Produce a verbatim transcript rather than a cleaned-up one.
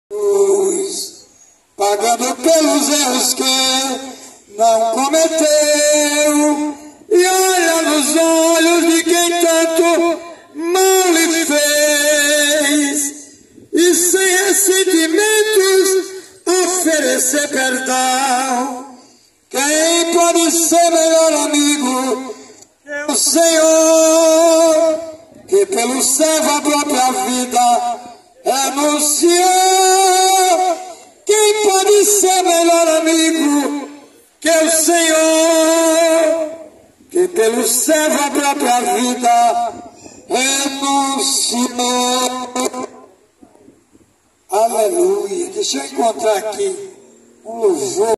pagando pelos erros que não cometeu, e olha nos olhos de quem tanto mal lhe fez, e sem ressentimentos oferecer perdão. Quem pode ser melhor amigo que o Senhor, que pelo servo a própria vida anunciou? Quem pode ser melhor amigo que o Senhor, que pelo servo a própria vida renunciou? Aleluia. Deixa eu encontrar aqui um louvor.